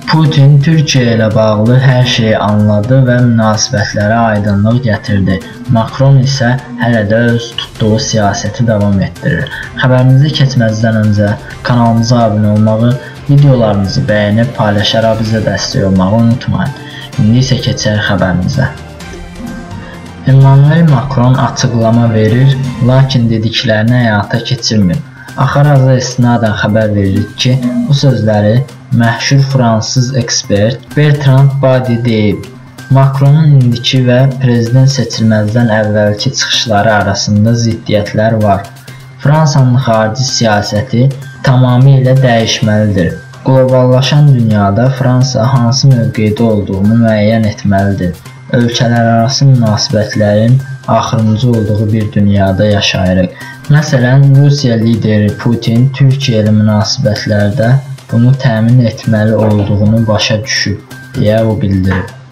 Putin Türkiyə ilə bağlı hər şeyi anladı və münasibətlərə aydınlıq gətirdi. Makron isə hələ də öz tutduğu siyasəti davam etdirir. Xəbərimizi keçməzdən öncə kanalımıza abunə olmağı, videolarımızı bəyənib paylaşaraq bizə dəstək olmağı unutmayın. İndi isə keçək xəbərimizə. Emmanuel Macron açıqlama verir, lakin dediklərini həyata keçirmir. Axaraza istinadən xəbər verilir ki, bu sözləri məşhur fransız ekspert Bertrand Badi deyib. Macronun indiki və prezident seçilməzdən əvvəlki çıxışları arasında ziddiyyətlər var. Fransanın xarici siyasəti tamamilə dəyişməlidir. Qloballaşan dünyada Fransa hansı mövqedə olduğunu müəyyən etməlidir. Ölkələrarası münasibətlərin axırıncı olduğu bir dünyada yaşayırıq. Məsələn, Rusiya lideri Putin Türkiyə ilə münasibətlərdə bunu təmin etməli olduğunu başa düşüb, deyə o bildirib.